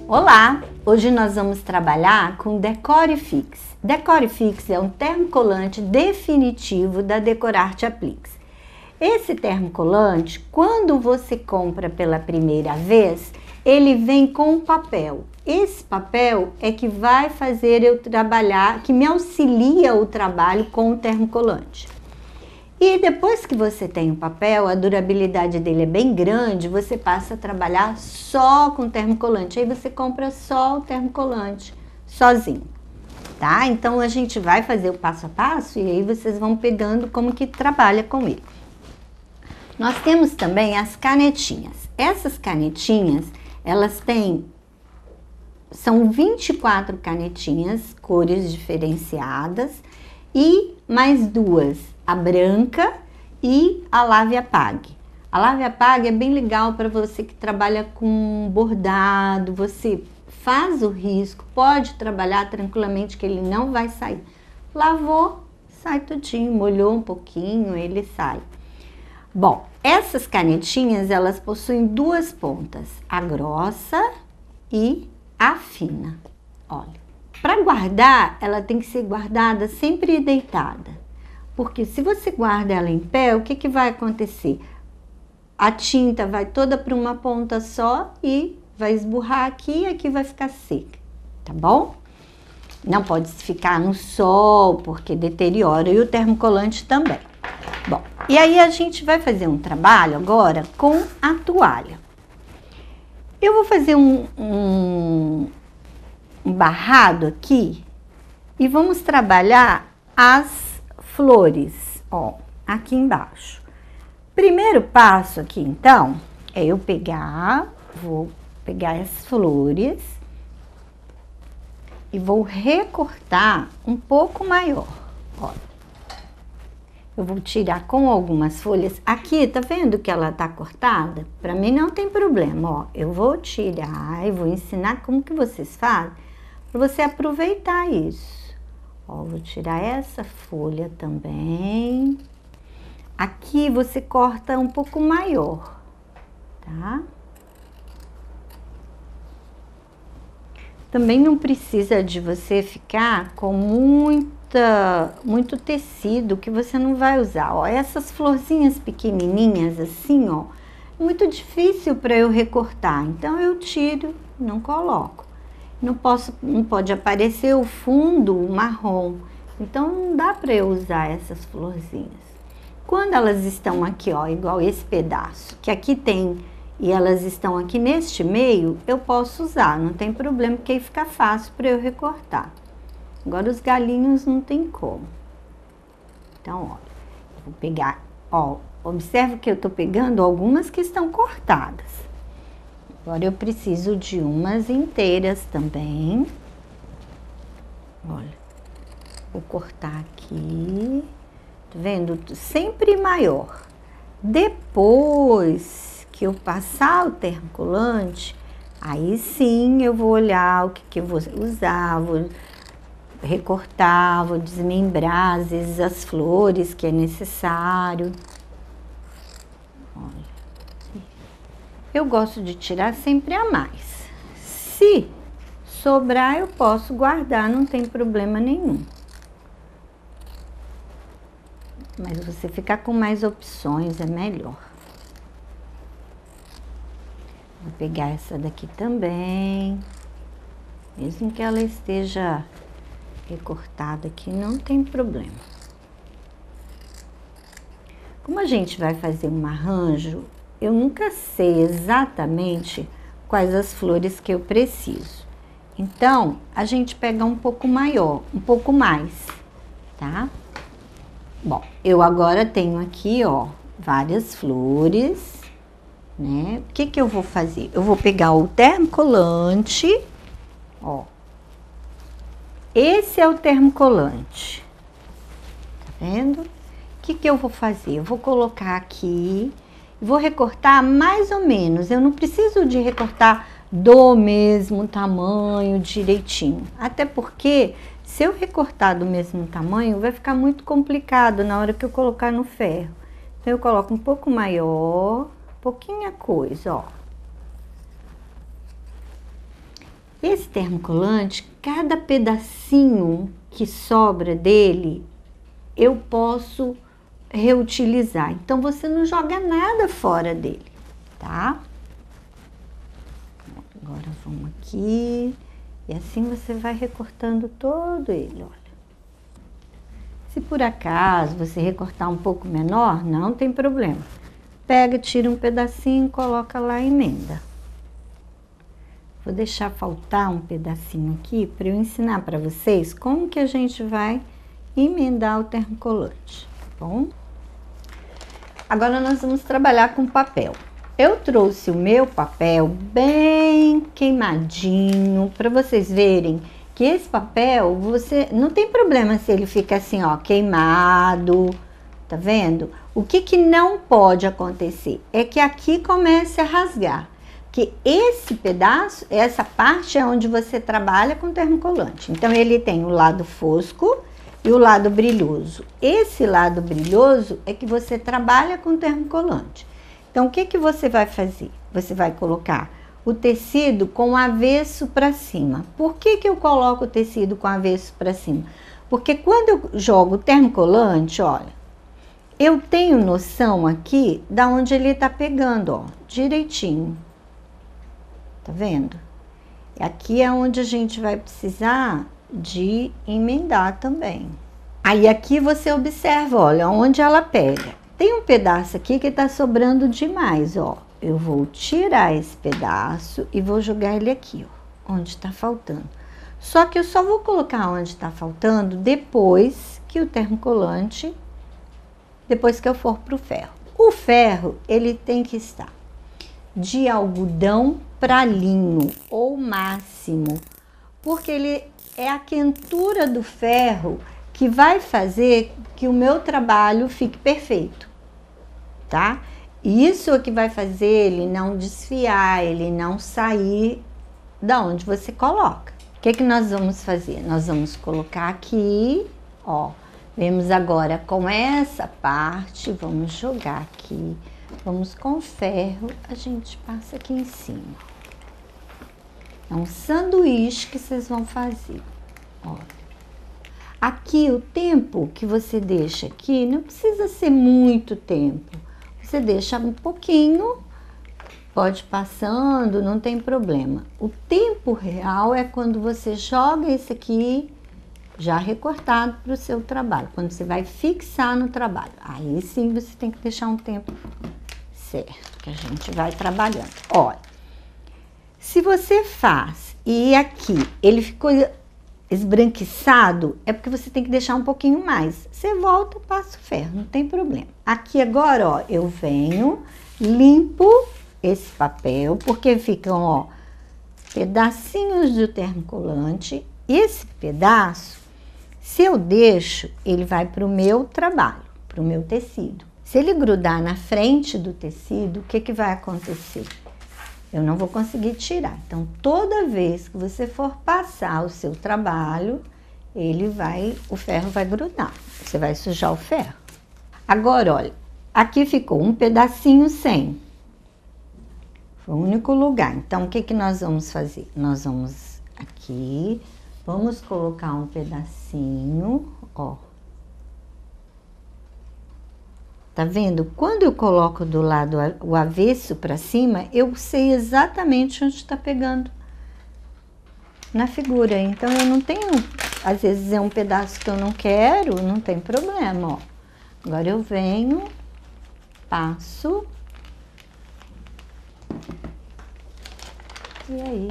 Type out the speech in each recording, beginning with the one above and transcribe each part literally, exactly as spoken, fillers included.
Olá! Hoje nós vamos trabalhar com Decore Fix. Decore Fix é um termocolante definitivo da Decorarte Apliques. Esse termocolante, quando você compra pela primeira vez, ele vem com um papel. Esse papel é que vai fazer eu trabalhar, que me auxilia o trabalho com o termocolante. E depois que você tem o papel, a durabilidade dele é bem grande, você passa a trabalhar só com termocolante. Aí você compra só o termocolante, sozinho, tá? Então a gente vai fazer o passo a passo e aí vocês vão pegando como que trabalha com ele. Nós temos também as canetinhas. Essas canetinhas, elas têm, são vinte e quatro canetinhas, cores diferenciadas e mais duas. A branca e a lave e apague. A lave e apague é bem legal para você que trabalha com bordado, você faz o risco, pode trabalhar tranquilamente que ele não vai sair. Lavou, sai tudinho, molhou um pouquinho, ele sai. Bom, essas canetinhas, elas possuem duas pontas, a grossa e a fina. Olha, para guardar, ela tem que ser guardada sempre deitada. Porque se você guarda ela em pé, o que, que vai acontecer? A tinta vai toda para uma ponta só e vai esburrar aqui e aqui vai ficar seca, tá bom? Não pode ficar no sol, porque deteriora, e o termocolante também. Bom, e aí a gente vai fazer um trabalho agora com a toalha. Eu vou fazer um, um, um barrado aqui e vamos trabalhar as flores, ó, aqui embaixo. Primeiro passo aqui, então, é eu pegar, vou pegar as flores e vou recortar um pouco maior, ó. Eu vou tirar com algumas folhas. Aqui, tá vendo que ela tá cortada? Pra mim não tem problema, ó. Eu vou tirar e vou ensinar como que vocês fazem pra você aproveitar isso. Ó, vou tirar essa folha também. Aqui você corta um pouco maior, tá? Também não precisa de você ficar com muita, muito tecido que você não vai usar. Ó, essas florzinhas pequenininhas assim, ó, muito difícil para eu recortar. Então eu tiro, não coloco. Não, posso, não pode aparecer o fundo marrom, então não dá para eu usar essas florzinhas. Quando elas estão aqui, ó, igual esse pedaço, que aqui tem, e elas estão aqui neste meio, eu posso usar, não tem problema, porque aí fica fácil para eu recortar. Agora os galinhos não tem como. Então, ó, vou pegar, ó, observa que eu tô pegando algumas que estão cortadas. Agora eu preciso de umas inteiras também. Olha, vou cortar aqui, tá vendo? Sempre maior. Depois que eu passar o termocolante, aí sim eu vou olhar o que, que eu vou usar, vou recortar, vou desmembrar, às vezes as flores que é necessário. Olha. Eu gosto de tirar sempre a mais. Se sobrar, eu posso guardar, não tem problema nenhum. Mas você ficar com mais opções é melhor. Vou pegar essa daqui também. Mesmo que ela esteja recortada aqui, não tem problema. Como a gente vai fazer um arranjo, eu nunca sei exatamente quais as flores que eu preciso. Então, a gente pega um pouco maior, um pouco mais, tá? Bom, eu agora tenho aqui, ó, várias flores, né? O que que eu vou fazer? Eu vou pegar o termocolante, ó. Esse é o termocolante, tá vendo? O que que eu vou fazer? Eu vou colocar aqui... Vou recortar mais ou menos, eu não preciso de recortar do mesmo tamanho direitinho. Até porque, se eu recortar do mesmo tamanho, vai ficar muito complicado na hora que eu colocar no ferro. Então, eu coloco um pouco maior, pouquinha coisa, ó. Esse termocolante, cada pedacinho que sobra dele, eu posso reutilizar. Então, você não joga nada fora dele, tá? Agora, vamos aqui. E assim você vai recortando todo ele, olha. Se por acaso você recortar um pouco menor, não tem problema. Pega, tira um pedacinho, coloca lá e emenda. Vou deixar faltar um pedacinho aqui para eu ensinar para vocês como que a gente vai emendar o termocolante, tá bom? Agora nós vamos trabalhar com papel. Eu trouxe o meu papel bem queimadinho para vocês verem que esse papel, você não tem problema se ele fica assim, ó, queimado, tá vendo? O que que não pode acontecer é que aqui comece a rasgar, que esse pedaço, essa parte é onde você trabalha com termocolante. Então ele tem o lado fosco e o lado brilhoso. Esse lado brilhoso é que você trabalha com termocolante. Então o que que você vai fazer? Você vai colocar o tecido com o avesso para cima. Por que que eu coloco o tecido com o avesso para cima? Porque quando eu jogo o termocolante, olha, eu tenho noção aqui da onde ele tá pegando, ó, direitinho. Tá vendo? Aqui é onde a gente vai precisar de emendar também. Aí aqui você observa, olha, onde ela pega. Tem um pedaço aqui que tá sobrando demais, ó. Eu vou tirar esse pedaço e vou jogar ele aqui, ó, onde tá faltando. Só que eu só vou colocar onde tá faltando depois que o termocolante, depois que eu for pro ferro. O ferro, ele tem que estar de algodão para linho, ou máximo, porque ele é a quentura do ferro que vai fazer que o meu trabalho fique perfeito, tá? Isso é que vai fazer ele não desfiar, ele não sair da onde você coloca. O que que nós vamos fazer? Nós vamos colocar aqui, ó, vemos agora com essa parte, vamos jogar aqui, vamos com ferro, a gente passa aqui em cima. É um sanduíche que vocês vão fazer, ó. Aqui o tempo que você deixa aqui, não precisa ser muito tempo. Você deixa um pouquinho, pode passando, não tem problema. O tempo real é quando você joga esse aqui já recortado para o seu trabalho, quando você vai fixar no trabalho. Aí sim você tem que deixar um tempo certo, que a gente vai trabalhando. Olha, se você faz e aqui ele ficou esbranquiçado, é porque você tem que deixar um pouquinho mais. Você volta, passa o ferro, não tem problema. Aqui agora, ó, eu venho, limpo esse papel, porque ficam, ó, pedacinhos do termocolante. Esse pedaço, se eu deixo, ele vai para o meu trabalho, para o meu tecido. Se ele grudar na frente do tecido, o que que vai acontecer? Eu não vou conseguir tirar. Então, toda vez que você for passar o seu trabalho, ele vai, o ferro vai grudar. Você vai sujar o ferro. Agora, olha, aqui ficou um pedacinho sem. Foi o único lugar. Então, o que que nós vamos fazer? Nós vamos aqui, vamos colocar um pedacinho, ó. Tá vendo? Quando eu coloco do lado o avesso para cima, eu sei exatamente onde está pegando na figura. Então, eu não tenho, às vezes é um pedaço que eu não quero, não tem problema, ó. Agora eu venho, passo. E aí,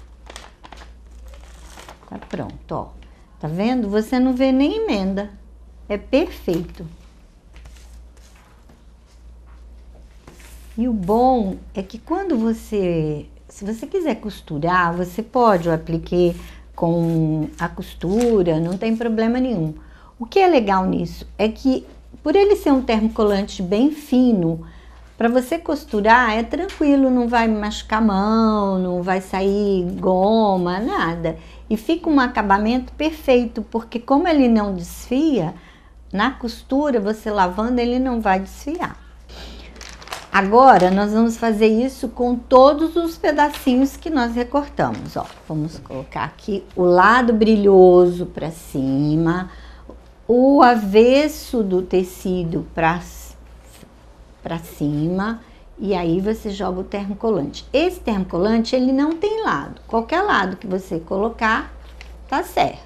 tá pronto, ó. Tá vendo? Você não vê nem emenda. É perfeito. E o bom é que quando você, se você quiser costurar, você pode o apliquer com a costura, não tem problema nenhum. O que é legal nisso é que, por ele ser um termocolante bem fino, para você costurar é tranquilo, não vai machucar a mão, não vai sair goma, nada. E fica um acabamento perfeito, porque como ele não desfia, na costura, você lavando, ele não vai desfiar. Agora, nós vamos fazer isso com todos os pedacinhos que nós recortamos, ó. Vamos colocar aqui o lado brilhoso para cima, o avesso do tecido para para cima, e aí você joga o termocolante. Esse termocolante, ele não tem lado. Qualquer lado que você colocar, tá certo.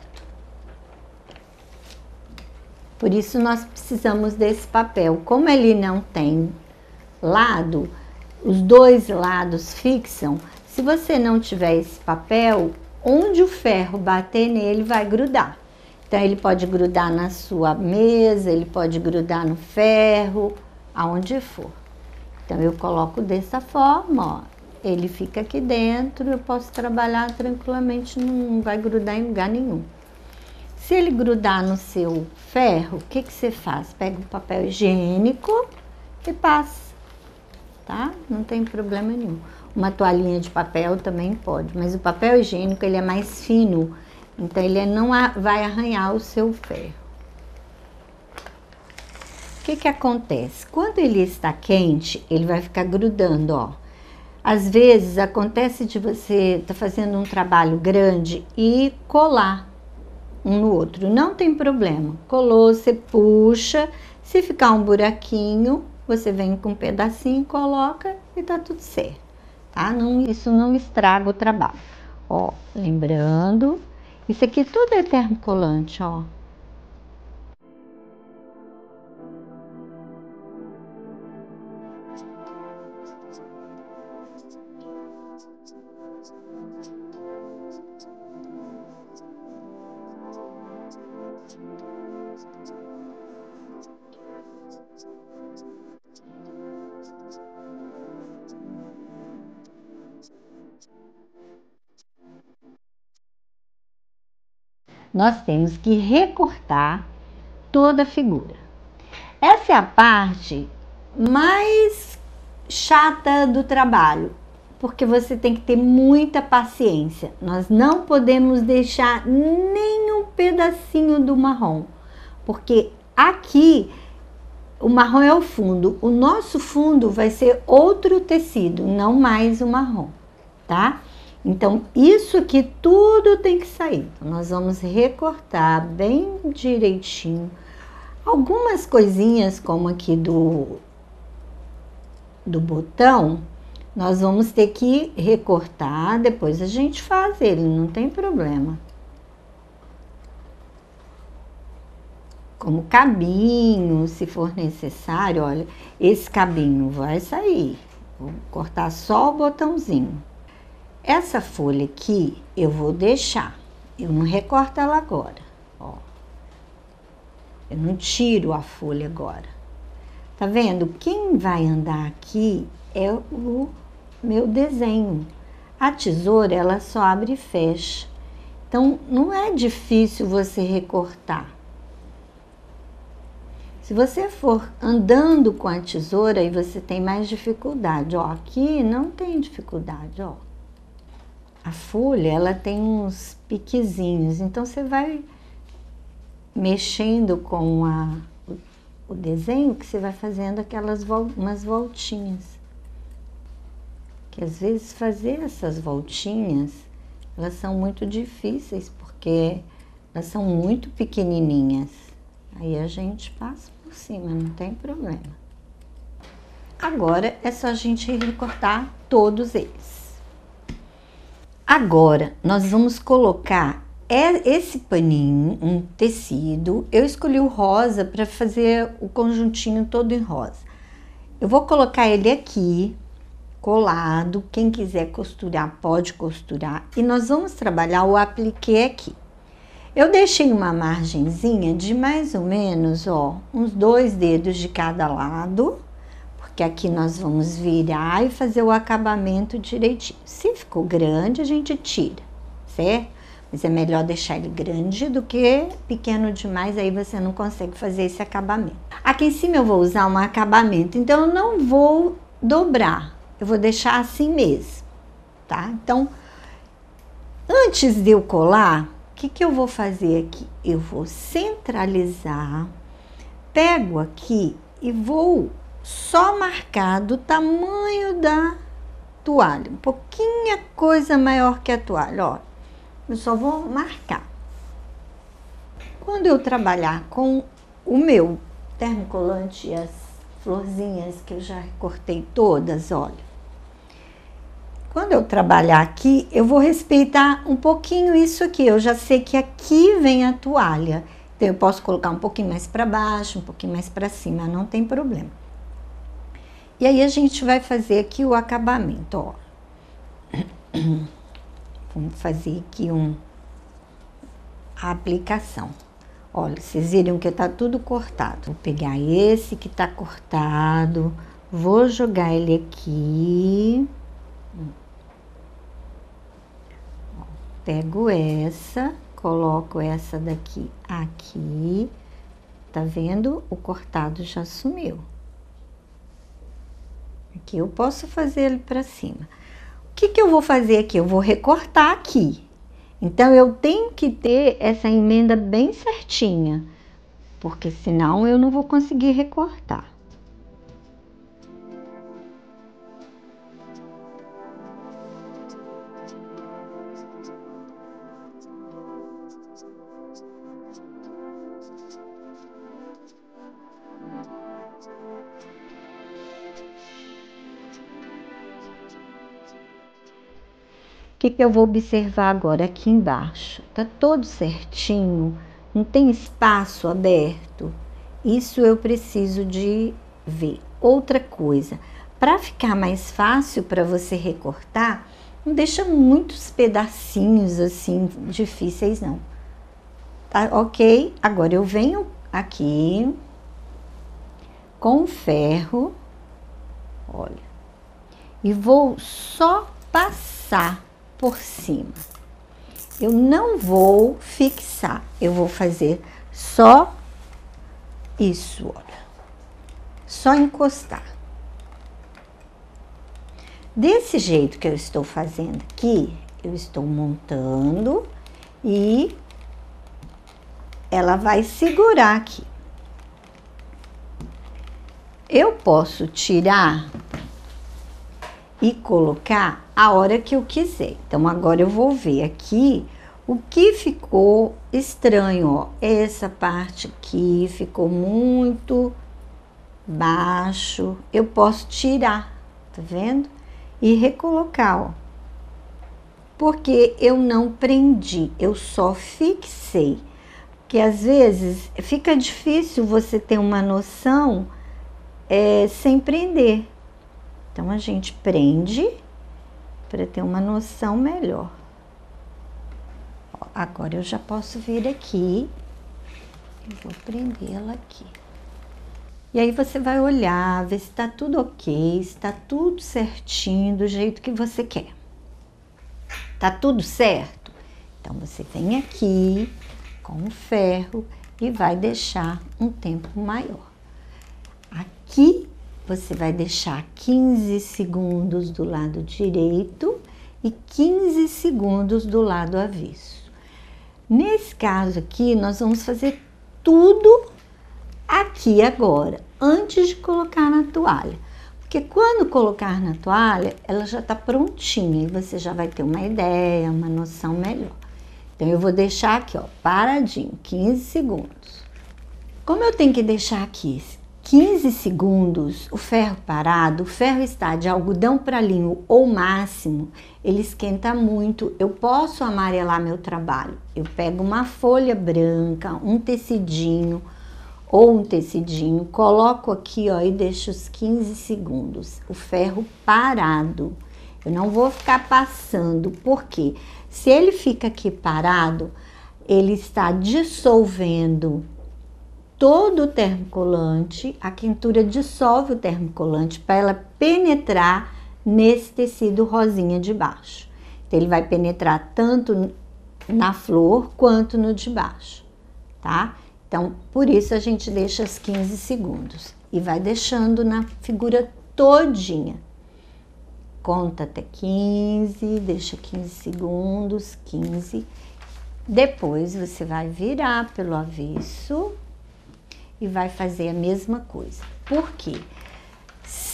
Por isso, nós precisamos desse papel. Como ele não tem lado, os dois lados fixam. Se você não tiver esse papel, onde o ferro bater nele vai grudar. Então ele pode grudar na sua mesa, ele pode grudar no ferro, aonde for. Então eu coloco dessa forma, ó. Ele fica aqui dentro, eu posso trabalhar tranquilamente, não vai grudar em lugar nenhum. Se ele grudar no seu ferro, o que que você faz? Pega um papel higiênico e passa. Tá? Não tem problema nenhum. Uma toalhinha de papel também pode, mas o papel higiênico ele é mais fino, então ele não vai arranhar o seu ferro. O que que acontece? Quando ele está quente, ele vai ficar grudando, ó. Às vezes acontece de você estar tá fazendo um trabalho grande e colar um no outro, não tem problema. Colou, você puxa, se ficar um buraquinho, você vem com um pedacinho, coloca e tá tudo certo, tá? Não, isso não estraga o trabalho. Ó, lembrando, isso aqui tudo é termocolante, ó. Nós temos que recortar toda a figura. Essa é a parte mais chata do trabalho, porque você tem que ter muita paciência. Nós não podemos deixar nem um pedacinho do marrom, porque aqui o marrom é o fundo, o nosso fundo vai ser outro tecido, não mais o marrom, tá? Então, isso aqui tudo tem que sair. Então, nós vamos recortar bem direitinho. Algumas coisinhas, como aqui do, do botão, nós vamos ter que recortar, depois a gente faz ele, não tem problema. Como cabinho, se for necessário, olha, esse cabinho vai sair. Vou cortar só o botãozinho. Essa folha aqui eu vou deixar, eu não recorto ela agora, ó. Eu não tiro a folha agora. Tá vendo? Quem vai andar aqui é o meu desenho. A tesoura, ela só abre e fecha. Então, não é difícil você recortar. Se você for andando com a tesoura, aí você tem mais dificuldade. Ó, aqui não tem dificuldade, ó. A folha, ela tem uns piquezinhos, então você vai mexendo com a, o, o desenho que você vai fazendo aquelas vol, umas voltinhas. Que às vezes fazer essas voltinhas, elas são muito difíceis, porque elas são muito pequenininhas. Aí a gente passa por cima, não tem problema. Agora é só a gente recortar todos eles. Agora, nós vamos colocar esse paninho, um tecido. Eu escolhi o rosa para fazer o conjuntinho todo em rosa. Eu vou colocar ele aqui, colado. Quem quiser costurar, pode costurar. E nós vamos trabalhar o apliqué aqui. Eu deixei uma margenzinha de mais ou menos, ó, uns dois dedos de cada lado. Que aqui nós vamos virar e fazer o acabamento direitinho. Se ficou grande, a gente tira, certo? Mas é melhor deixar ele grande do que pequeno demais, aí você não consegue fazer esse acabamento. Aqui em cima eu vou usar um acabamento, então eu não vou dobrar, eu vou deixar assim mesmo, tá? Então, antes de eu colar, o que que eu vou fazer aqui? Eu vou centralizar, pego aqui e vou só marcar do tamanho da toalha, um pouquinho coisa maior que a toalha, ó. Eu só vou marcar. Quando eu trabalhar com o meu termocolante e as florzinhas que eu já cortei todas, olha. Quando eu trabalhar aqui, eu vou respeitar um pouquinho isso aqui. Eu já sei que aqui vem a toalha. Então, eu posso colocar um pouquinho mais para baixo, um pouquinho mais para cima, não tem problema. E aí, a gente vai fazer aqui o acabamento, ó. Vamos fazer aqui um, a aplicação. Olha, vocês viram que tá tudo cortado. Vou pegar esse que tá cortado, vou jogar ele aqui. Pego essa, coloco essa daqui aqui, tá vendo? O cortado já sumiu. Aqui eu posso fazer ele pra cima. O que que eu vou fazer aqui? Eu vou recortar aqui. Então, eu tenho que ter essa emenda bem certinha, porque senão eu não vou conseguir recortar. O que que eu vou observar agora aqui embaixo? Tá todo certinho, não tem espaço aberto. Isso eu preciso de ver. Outra coisa, para ficar mais fácil para você recortar, não deixa muitos pedacinhos assim difíceis não. Tá ok? Agora eu venho aqui com o ferro, olha, e vou só passar por cima. Eu não vou fixar, eu vou fazer só isso, olha. Só encostar. Desse jeito que eu estou fazendo aqui, eu estou montando e ela vai segurar aqui. Eu posso tirar e colocar a hora que eu quiser. Então, agora eu vou ver aqui o que ficou estranho, ó. Essa parte aqui ficou muito baixo. Eu posso tirar, tá vendo? E recolocar, ó. Porque eu não prendi, eu só fixei. Porque às vezes fica difícil você ter uma noção é, sem prender. Então, a gente prende para ter uma noção melhor. Ó, agora, eu já posso vir aqui e vou prendê-la aqui. E aí, você vai olhar, ver se tá tudo ok, se tá tudo certinho, do jeito que você quer. Tá tudo certo? Então, você vem aqui com o ferro e vai deixar um tempo maior. Aqui, você vai deixar quinze segundos do lado direito e quinze segundos do lado avesso. Nesse caso aqui, nós vamos fazer tudo aqui agora, antes de colocar na toalha. Porque quando colocar na toalha, ela já tá prontinha e você já vai ter uma ideia, uma noção melhor. Então, eu vou deixar aqui, ó, paradinho, quinze segundos. Como eu tenho que deixar aqui quinze segundos, o ferro parado, o ferro está de algodão para linho ou máximo, ele esquenta muito. Eu posso amarelar meu trabalho. Eu pego uma folha branca, um tecidinho ou um tecidinho, coloco aqui, ó, e deixo os quinze segundos. O ferro parado. Eu não vou ficar passando, porque se ele fica aqui parado, ele está dissolvendo todo o termocolante, a quentura dissolve o termocolante para ela penetrar nesse tecido rosinha de baixo. Então, ele vai penetrar tanto na flor quanto no de baixo, tá? Então, por isso a gente deixa os quinze segundos e vai deixando na figura todinha. Conta até quinze, deixa quinze segundos, quinze. Depois você vai virar pelo avesso e vai fazer a mesma coisa. Por quê?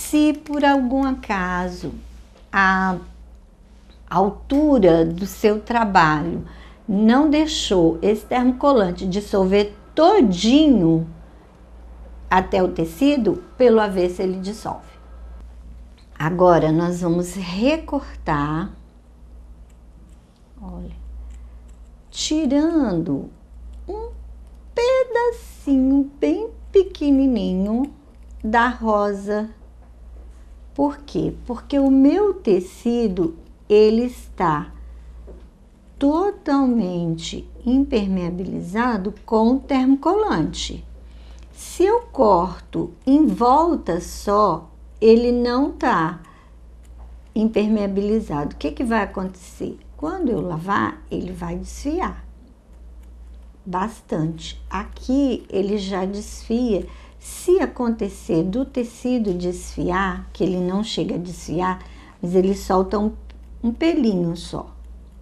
Se por algum acaso a altura do seu trabalho não deixou esse termocolante dissolver todinho até o tecido, pelo avesso ele dissolve. Agora nós vamos recortar, olha, tirando um pedacinho bem pequenininho da rosa. Por quê? Porque o meu tecido, ele está totalmente impermeabilizado com termocolante. Se eu corto em volta só, ele não tá impermeabilizado. O que que vai acontecer? Quando eu lavar, ele vai desfiar bastante. Aqui ele já desfia. Se acontecer do tecido desfiar, que ele não chega a desfiar, mas ele solta um, um pelinho só.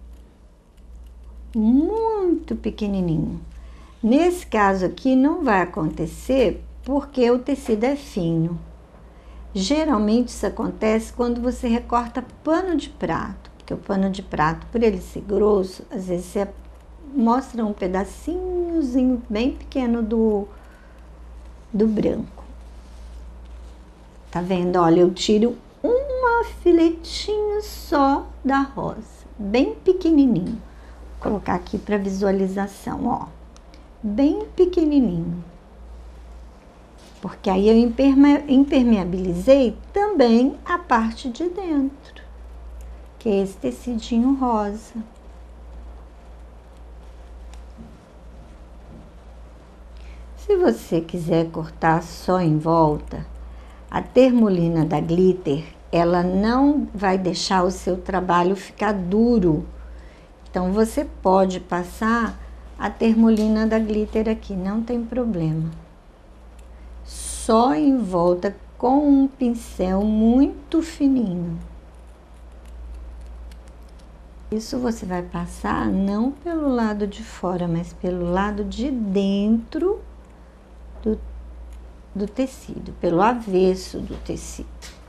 Muito pequenininho. Nesse caso aqui não vai acontecer porque o tecido é fino. Geralmente isso acontece quando você recorta pano de prato, porque o pano de prato, por ele ser grosso, às vezes você mostra um pedacinhozinho bem pequeno do, do branco. Tá vendo? Olha, eu tiro um filetinho só da rosa, bem pequenininho. Vou colocar aqui para visualização, ó, bem pequenininho. Porque aí eu impermeabilizei também a parte de dentro, que é esse tecidinho rosa. Se você quiser cortar só em volta, a termolina da Glitter, ela não vai deixar o seu trabalho ficar duro. Então, você pode passar a termolina da Glitter aqui, não tem problema. Só em volta com um pincel muito fininho. Isso você vai passar não pelo lado de fora, mas pelo lado de dentro do, do tecido, pelo avesso do tecido.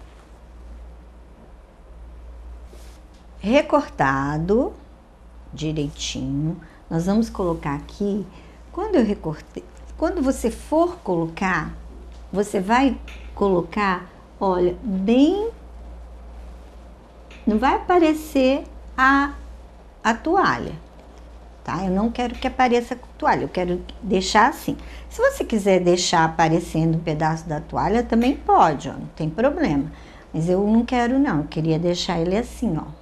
Recortado direitinho, nós vamos colocar aqui, quando eu recortei, quando você for colocar, você vai colocar, olha, bem, não vai aparecer a, a toalha, tá? Eu não quero que apareça a toalha, eu quero deixar assim. Se você quiser deixar aparecendo um pedaço da toalha, também pode, ó, não tem problema. Mas eu não quero não, eu queria deixar ele assim, ó.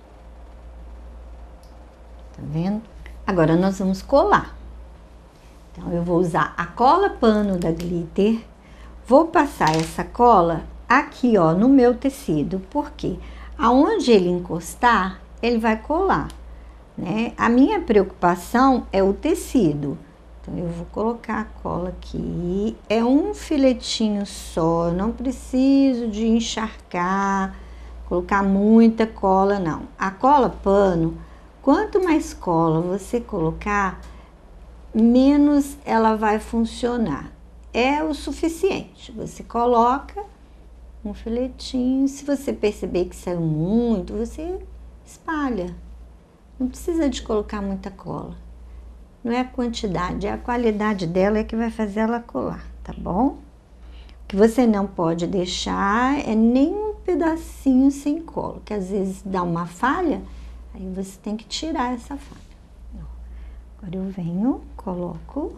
Tá vendo? Agora nós vamos colar. Então, eu vou usar a cola pano da Glitter. Vou passar essa cola aqui, ó, no meu tecido, porque aonde ele encostar, ele vai colar, né? A minha preocupação é o tecido. Então, eu vou colocar a cola aqui. É um filetinho só, não preciso de encharcar, colocar muita cola, não. A cola pano, quanto mais cola você colocar, menos ela vai funcionar. É o suficiente. Você coloca um filetinho. Se você perceber que saiu muito, você espalha. Não precisa de colocar muita cola. Não é a quantidade, é a qualidade dela é que vai fazer ela colar, tá bom? O que você não pode deixar é nem um pedacinho sem cola, que às vezes dá uma falha, aí você tem que tirar essa falha. Agora eu venho, coloco.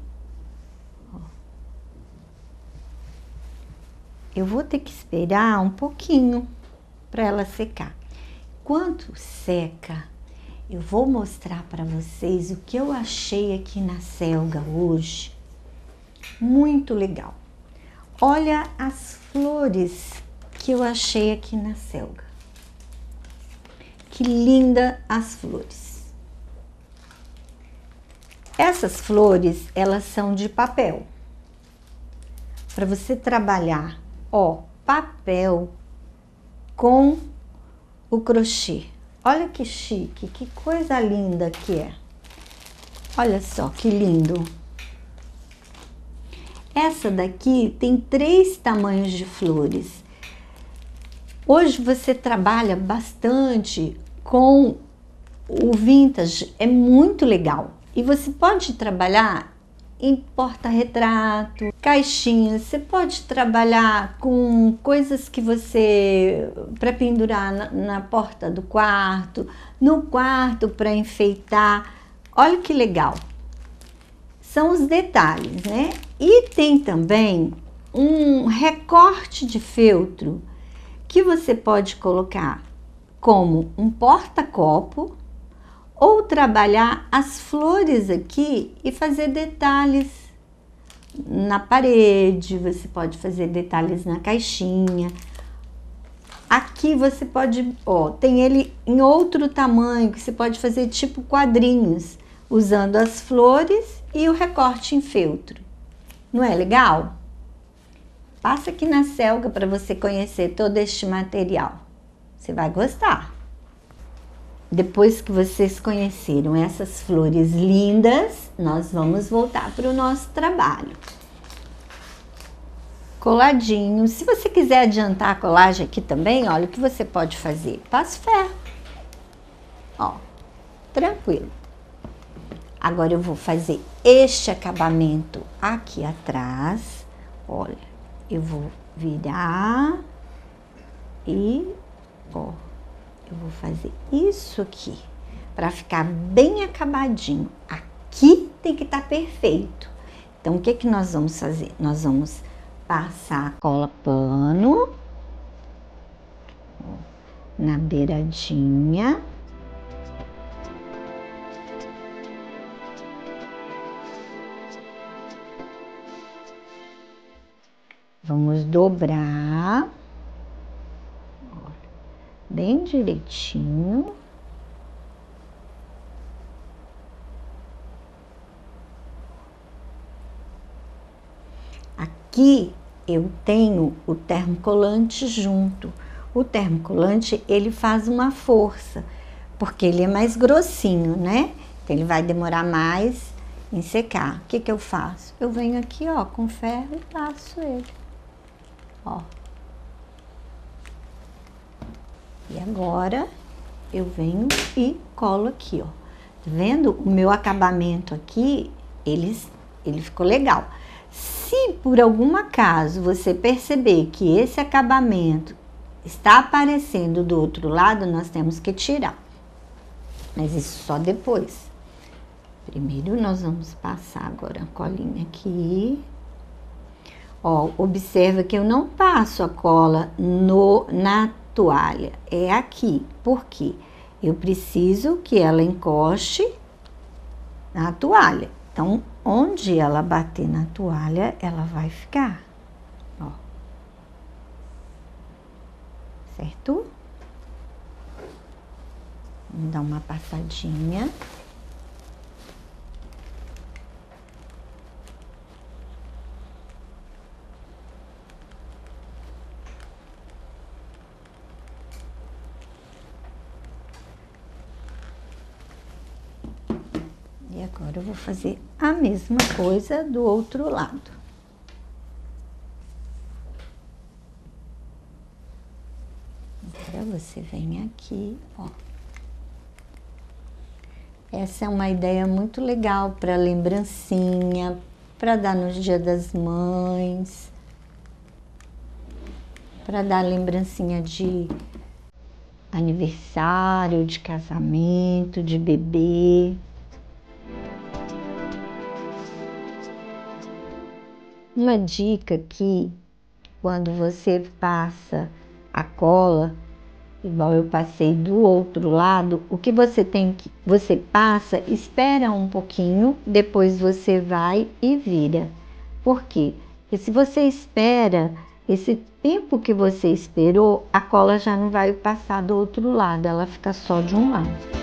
Eu vou ter que esperar um pouquinho para ela secar. Enquanto seca, eu vou mostrar para vocês o que eu achei aqui na Selga hoje. Muito legal. Olha as flores que eu achei aqui na Selga. Que linda as flores. Essas flores, elas são de papel. Para você trabalhar, ó, papel com o crochê. Olha que chique, que coisa linda que é. Olha só que lindo. Essa daqui tem três tamanhos de flores. Hoje você trabalha bastante com o vintage, é muito legal. E você pode trabalhar em porta-retrato, caixinhas, você pode trabalhar com coisas que você, para pendurar na, na porta do quarto, no quarto para enfeitar. Olha que legal. São os detalhes, né? E tem também um recorte de feltro que você pode colocar como um porta-copo ou trabalhar as flores aqui e fazer detalhes na parede, você pode fazer detalhes na caixinha. Aqui você pode, ó, tem ele em outro tamanho, que você pode fazer tipo quadrinhos, usando as flores e o recorte em feltro. Não é legal? Passa aqui na Selga para você conhecer todo este material. Você vai gostar. Depois que vocês conheceram essas flores lindas, nós vamos voltar para o nosso trabalho. Coladinho. Se você quiser adiantar a colagem aqui também, olha o que você pode fazer. Passo ferro. Ó, tranquilo. Agora eu vou fazer este acabamento aqui atrás. Olha, eu vou virar e, ó, eu vou fazer isso aqui, para ficar bem acabadinho. Aqui tem que estar perfeito. Então, o que que nós vamos fazer? Nós vamos passar a cola pano na beiradinha. Vamos dobrar. Bem direitinho. Aqui eu tenho o termocolante junto. O termocolante, ele faz uma força, porque ele é mais grossinho, né? Então ele vai demorar mais em secar. O que que eu faço? Eu venho aqui, ó, com ferro e passo ele. Ó. E agora, eu venho e colo aqui, ó. Tá vendo? O meu acabamento aqui, ele, ele ficou legal. Se por algum acaso você perceber que esse acabamento está aparecendo do outro lado, nós temos que tirar. Mas isso só depois. Primeiro, nós vamos passar agora a colinha aqui. Ó, observa que eu não passo a cola no, na toalha, é aqui. Por quê? Eu preciso que ela encoste na toalha. Então, onde ela bater na toalha, ela vai ficar. Ó. Certo? Vamos dar uma passadinha. E agora eu vou fazer a mesma coisa do outro lado. Agora você vem aqui, ó. Essa é uma ideia muito legal para lembrancinha, para dar no Dia das Mães, para dar lembrancinha de aniversário, de casamento, de bebê. Uma dica aqui, quando você passa a cola, igual eu passei do outro lado, o que você tem que, você passa, espera um pouquinho, depois você vai e vira. Por quê? Porque se você espera, esse tempo que você esperou, a cola já não vai passar do outro lado, ela fica só de um lado.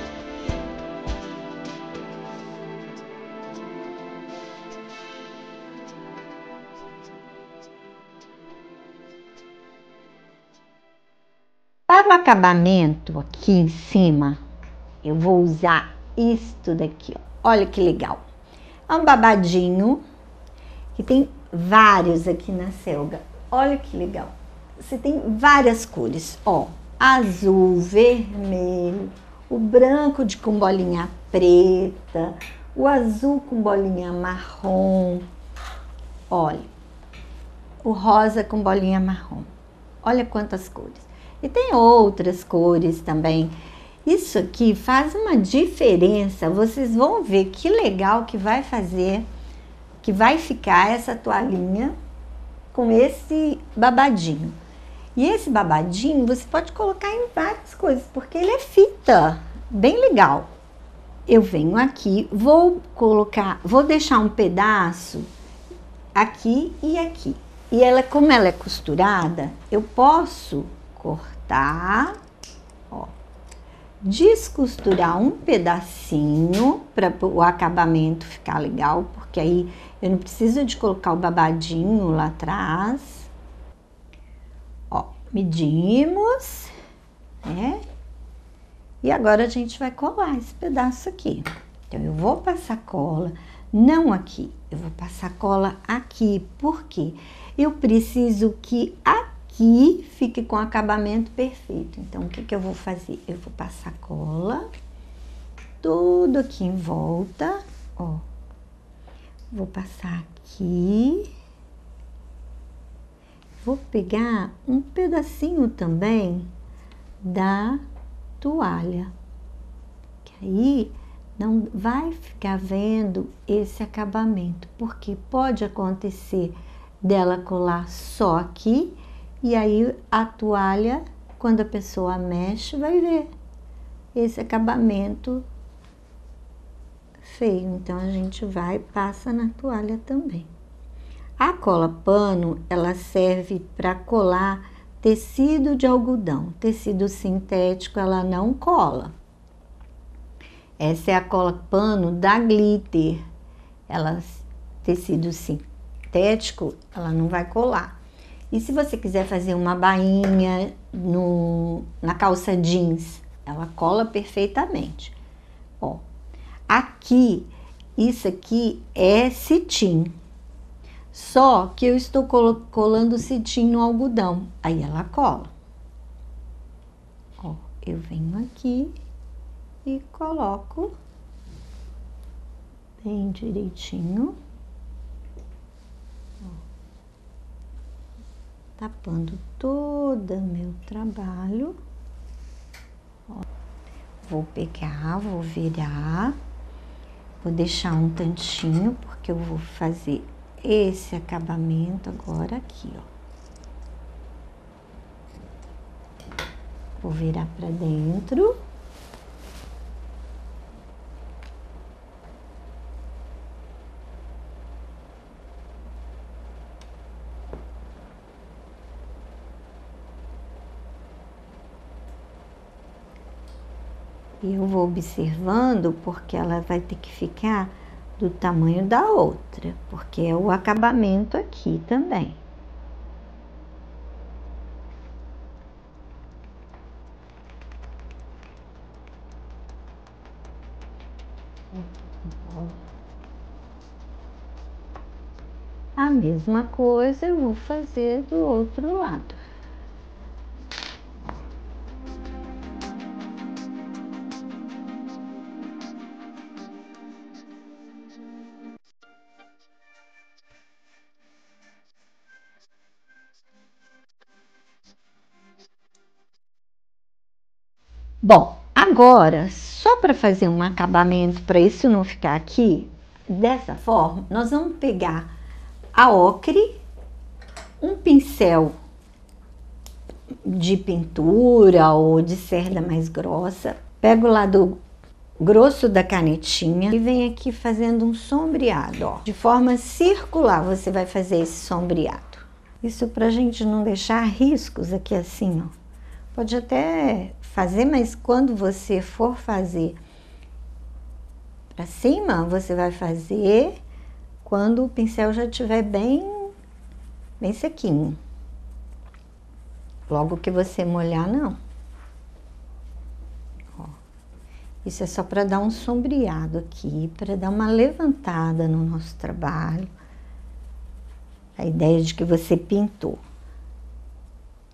Para o acabamento aqui em cima, eu vou usar isto daqui, ó. Olha que legal. É um babadinho que tem vários aqui na Selga. Olha que legal. você tem várias cores, ó, azul, vermelho, o branco de com bolinha preta, o azul com bolinha marrom, olha, o rosa com bolinha marrom, olha quantas cores. E tem outras cores também. Isso aqui faz uma diferença, vocês vão ver que legal que vai fazer, que vai ficar essa toalhinha com esse babadinho. E esse babadinho você pode colocar em várias coisas, porque ele é fita, bem legal. Eu venho aqui, vou colocar, vou deixar um pedaço aqui e aqui. E ela, como ela é costurada, eu posso cortar, ó, descosturar um pedacinho para o acabamento ficar legal, porque aí eu não preciso de colocar o babadinho lá atrás. Ó, medimos, né? E agora a gente vai colar esse pedaço aqui. Então, eu vou passar cola, não aqui, eu vou passar cola aqui, porque eu preciso que aqui fique com acabamento perfeito. Então, o que que eu vou fazer? Eu vou passar cola, tudo aqui em volta, ó. Vou passar aqui. Vou pegar um pedacinho também da toalha, que aí não vai ficar vendo esse acabamento, porque pode acontecer dela colar só aqui, e aí a toalha, quando a pessoa mexe, vai ver esse acabamento feio. Então, a gente vai e passa na toalha também. A cola pano, ela serve para colar tecido de algodão. Tecido sintético, ela não cola. Essa é a cola pano da Glitter. Ela, tecido sintético, ela não vai colar. E se você quiser fazer uma bainha no, na calça jeans, ela cola perfeitamente. Ó, aqui, isso aqui é cetim. Só que eu estou colando cetim no algodão, aí ela cola. Ó, eu venho aqui e coloco bem direitinho, ó, tapando todo o meu trabalho. Ó, vou pegar, vou virar, vou deixar um tantinho, porque eu vou fazer esse acabamento agora aqui, ó. Vou virar pra dentro. E eu vou observando, porque ela vai ter que ficar do tamanho da outra, porque é o acabamento aqui também. A mesma coisa eu vou fazer do outro lado. Bom, agora, só para fazer um acabamento, para isso não ficar aqui, dessa forma, nós vamos pegar a ocre, um pincel de pintura ou de cerda mais grossa, pego o lado grosso da canetinha e vem aqui fazendo um sombreado, ó. De forma circular você vai fazer esse sombreado. Isso pra gente não deixar riscos aqui assim, ó. Pode até fazer, mas quando você for fazer pra cima, você vai fazer quando o pincel já estiver bem, bem sequinho. Logo que você molhar, não. Ó, isso é só para dar um sombreado aqui, para dar uma levantada no nosso trabalho. A ideia de que você pintou.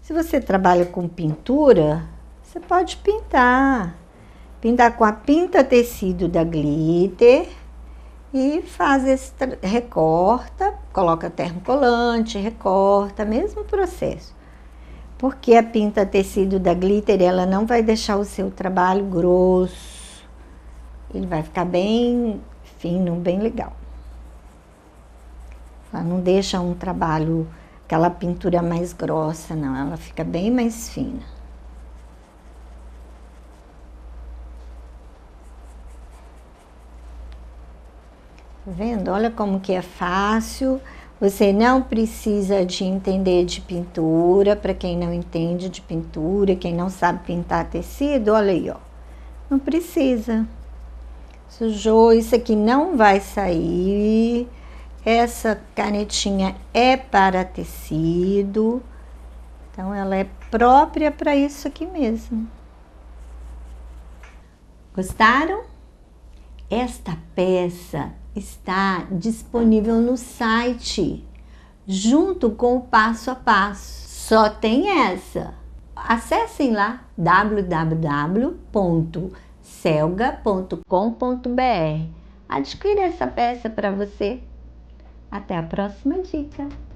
Se você trabalha com pintura, você pode pintar. Pintar com a pinta tecido da Glitter e faz esse, recorta, coloca termocolante, recorta, mesmo processo. Porque a pinta tecido da Glitter, ela não vai deixar o seu trabalho grosso. Ele vai ficar bem fino, bem legal. Ela não deixa um trabalho, aquela pintura mais grossa, não. Ela fica bem mais fina. Tá vendo? Olha como que é fácil. Você não precisa de entender de pintura, para quem não entende de pintura, quem não sabe pintar tecido, olha aí, ó. Não precisa. Sujou, isso aqui não vai sair. Essa canetinha é para tecido. Então, ela é própria para isso aqui mesmo. Gostaram? Esta peça está disponível no site, junto com o passo a passo. Só tem essa. Acessem lá w w w ponto selga ponto com ponto b r. Adquira essa peça para você. Até a próxima dica.